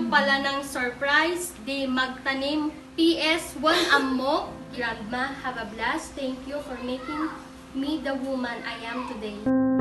nyo pala ng surprise, di magtanim. PS, one ammo. Grandma, have a blast. Thank you for making me the woman I am today.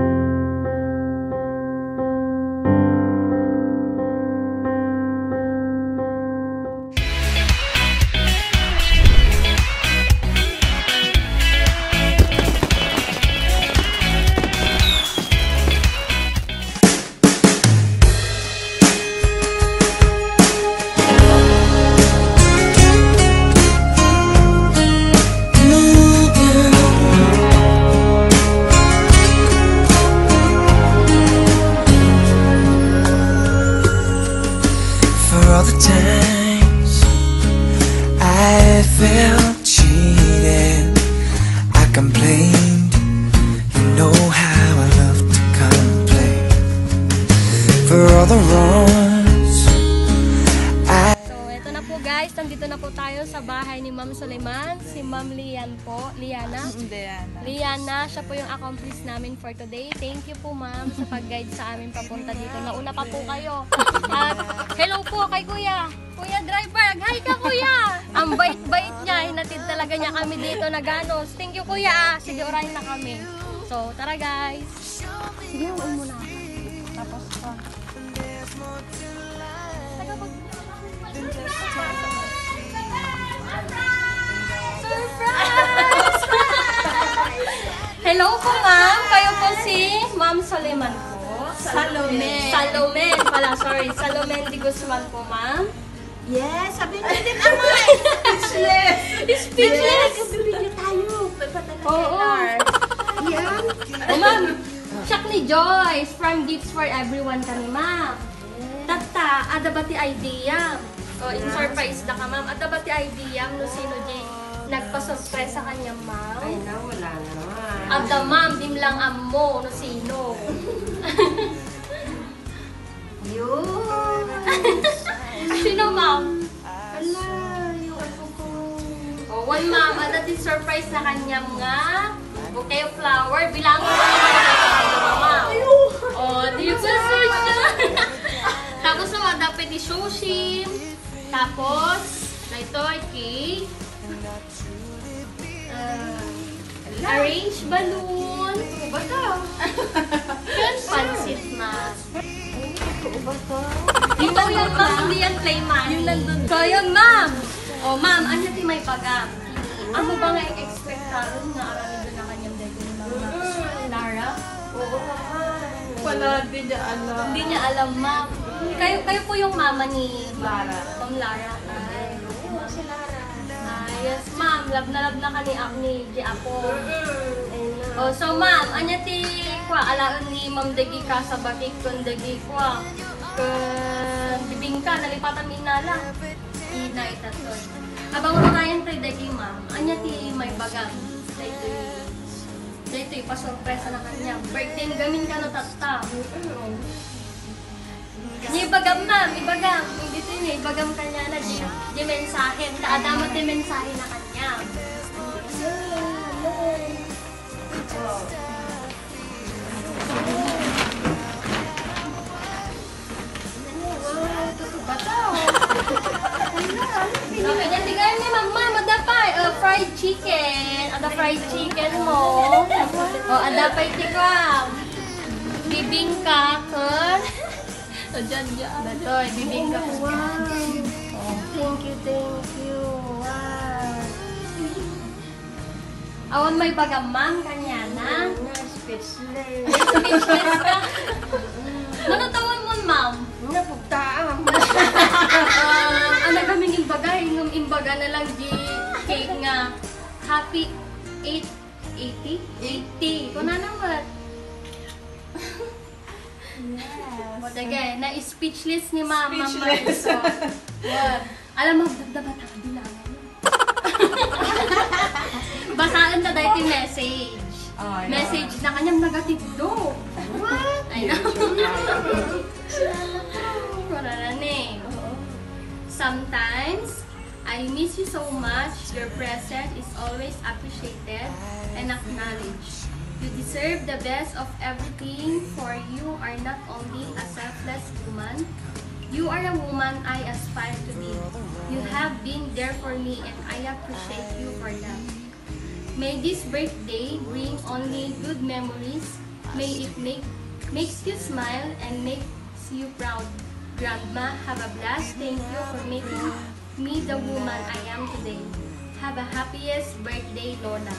Nandito na po tayo sa bahay ni Ma'am Suleiman, si Ma'am Lian po, Liana, siya po yung accomplice namin for today. Thank you po Ma'am sa pag-guide sa amin papunta dito. Nauna pa po kayo. At hello po kay Kuya Driver, hi ka Kuya! Ang bait-bait niya, hinatid talaga niya kami dito na ganos. Thank you Kuya, sige orahin na kami. So tara guys. Sige, uun muna. Tapos pa. Hello po ma'am, kayo po si Ma'am Suleiman po. Salome pala, sorry. Salome de Guzman po ma'am. Yes, sabi niyo din naman. Speechless. Bibigyan tayo. Pagpatala Oo. Yan. Oh ma'am, siyak ni Joyce from Gifts for Everyone kami ma'am. Tata, ada ba ti idea? O, in surprise na ka ma'am. Ada ba ti idea no sino di nagpa-surprise sa kanya ma'am? Ay na, wala naman. Ada ma'am, dim lang ammo no sino. Yun. Sino ma'am? Ala, yung ano ko. O, one ma'am, ada ti surprise na kanya nga. Bouquet of flower, bilang mo na ma'am. O, di ba siya? Tapos naman, dapat ni Shoshim. Tapos, na ito ay cake. Arrange balloon. Ito ba ito? Yan, pansit na. Ito ba ito? Ito yan, ma'am. Hindi yan play money. Yung nandun. So, yun, ma'am. O, ma'am, ano ti may pagam? Ano ba nga i-expect karon na aramin doon na kanyang dahil ni Ma'am Lara? Oo naman. Wala, hindi niya alam. Hindi niya alam, ma'am. Kayo po yung mama ni Lara. Ma'am Lara. Ay, oo, si Lara. Yes, ma'am. Love na kani ni Apo. Oh, so ma'am, anya ti kwa alaon ni Ma'am Degi ka sa batik kun Degi kwa. Kun bibingka nalipatan minala. Ina itaton. Abang orayan tay Degi ma'am, anya ti may bagang. Dito ipa-surpresa na kanya. Birthday gamin ka no tatta. Ibagam ma'am, ibagam. Dito ni ibagam kanya na di mensahe. Kaadamat ti mensahe na kanya. Okay, then tigay ni mama, madapay. Fried chicken. Ada fried chicken mo. Ada pa itikam. Bibingka kun. Diyan. Batoy, bibingka. Wow. Thank you. Wow. Awan may bagamang kanya na. Speechless. Speechless ka. Ano tawon mo, ma'am? Napugtaan. Ano kaming imbaga? Yung imbaga na lang di cake nga. Happy 80? 80. Kung na naman. Yes. O, dagay. Na-speechless ni ma'am. Speechless. What? Alam mo, dapat ako bilangan. Basaan na dahil yung message. Oh, yeah. Message na kanyang negative do. What? I know. Sometimes, I miss you so much. Your presence is always appreciated and acknowledged. You deserve the best of everything, for you are not only a selfless woman, You are a woman I aspire to be. You have been there for me and I appreciate you for that. May this birthday bring only good memories. May it makes you smile and makes you proud. Grandma, have a blast. Thank you for making me the woman I am today. Have a happiest birthday, Lola.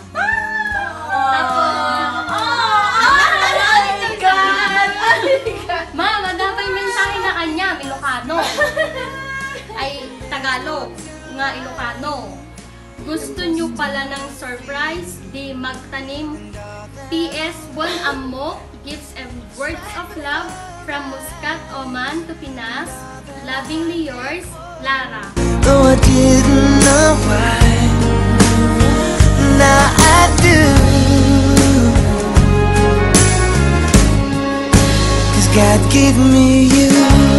Mama, dapat yung mensahe na kanya, Ilocano. Ay, Tagalog, nga Ilocano. Gusto nyo pala ng surprise, di magtanim. PS, buwan amo, gifts and words of love from Muscat, Oman to Pinas. Lovingly yours, Lara. Though I didn't know why, now I do. 'Cause God gave me you.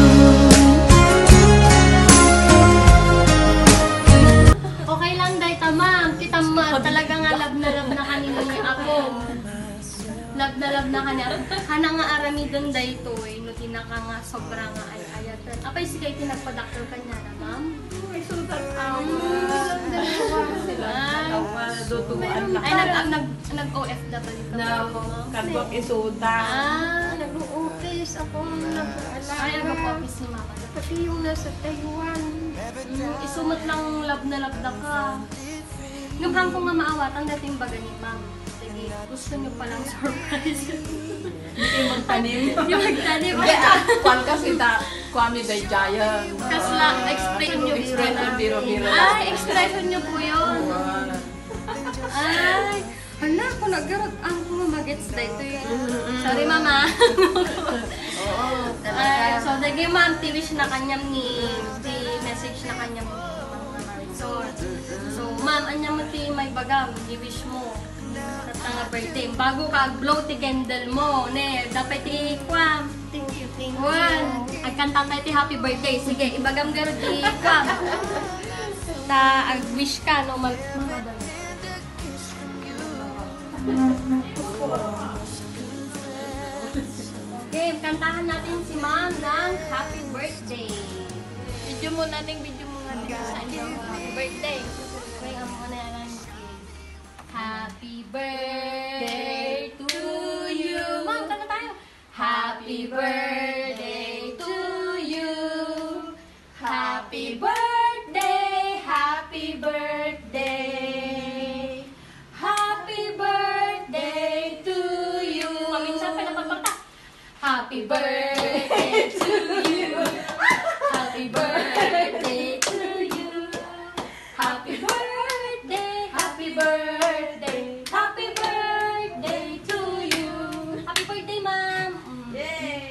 Okay lang, Dayta, ma'am. Kita ma, talaga nga love na kanina ni ako. Love na kanina. Hana nga arami doon dayto eh. No, tinaka nga sobra nga ay ayatan. Apay si kayo tinagpa-doctor kanya na, ma'am? May sultan sila. Dutuan Ay, nag-OFW ka na ba, ma'am? kadwak isuta. Nag-uupis ako nag-aalala. Ay, nag-office ni mama. Pati yung nasa Taiwan. Isumot lang love na ka. Yung hang ko nga maawatan dating baga ni ma'am. Sige, gusto niyo palang surprise. Hindi kayo magtanim. Yung magtanim. Kwan kasi kwami day giant. Kasi lang, expression niyo Expression biro-biro. Ay, expression niyo po yun. Ay, hala, kung naggarot ang kumamagets dito yun. Sorry, mama. Ay, so, dagi ma'am, wish na kanyang ni message na kanyang mga Marisol. So, ma'am, anyang mo may bagam, wish mo. Sa nga birthday. Bago ka blow ti candle mo, ne, dapat i-kwam. Thank you. Juan, agkanta tayo ti happy birthday. Sige, ibagam garo ti kwam. Ta, ag-wish ka, no, Okay, kantahan natin si ma'am ng happy birthday. Video mo nating video mo nga Sa inyo, happy birthday. Okay, ang mga na yan. Happy birthday to you. Ma'am, kanta tayo. Happy birthday to you. Happy birthday, happy birthday. Happy birthday to you. Paminsan pa napapagta. Happy birthday to you. Happy birthday to you. Happy birthday, happy birthday. Happy birthday to you. Happy birthday, ma'am. Yay!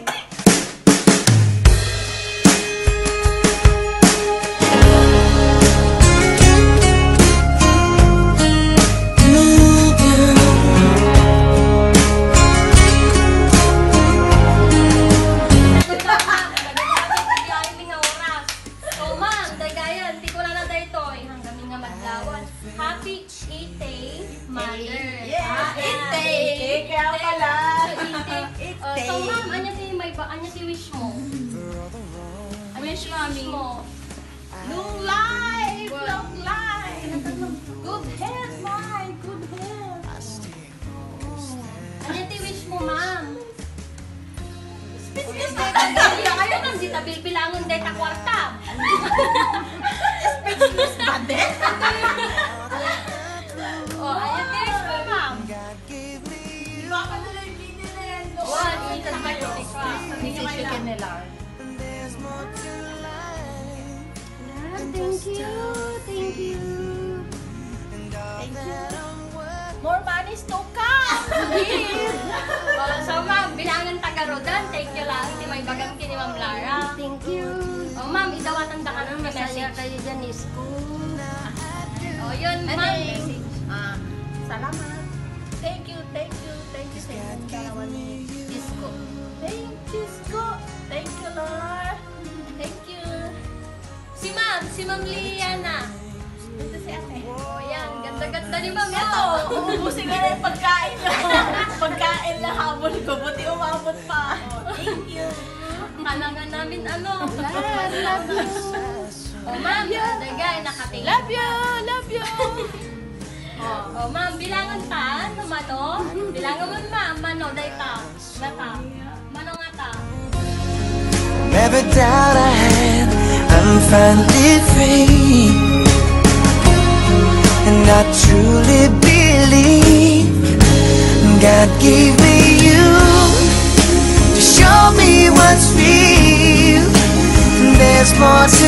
Happy 8th Mother. Yes! Ah, 8th day. Kaya pala. So, ma'am, anya si wish mo? Wish, mami. mo? Long life! Long life! Good health, my! Good health! Anya si wish mo, ma'am? Speechless Kayo nang di tabi bilangon dahil ta kwarta. ba din? Oh, anya si wish mo, ma'am? Diba ka na lang yung video na yan? Oh, dito na kayo. Sabi niyo kayo lang. nila. Thank you. Thank you. More money to come! Oh, so, ma'am, bilangan taga-rodan. Thank you lang. Hindi may bagang kini Ma'am Lara. Thank you. Oh, ma'am, idawatan ka ng Masaya message. kayo dyan, Isko. Oh, yun, ma'am. Salamat. Thank you sa inyong dalawa ni Isko. Thank you, Isko. Thank you, Lord. Thank you. Si Ma'am Liana. Ito si ate. Oh, yan. Ganda-ganda ni Ma'am. Ito, uubusin ko na yung pagkain na. Pagkain na habol ko. Buti umabot pa ako. Thank you. Kalangan namin ano. Love you. Oh, ma'am, dagay, nakatingin. Love you! Love you! Oh, ma'am, bilangan ta, ano mano? Bilangan mo, ma'am, mano, day ta. Nata. Mano nga ta. Every doubt I had, I'm finally free. And I truly believe God gave me you to show me what's real. There's more to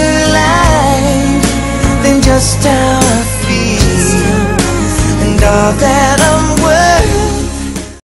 life than just how I feel. And all that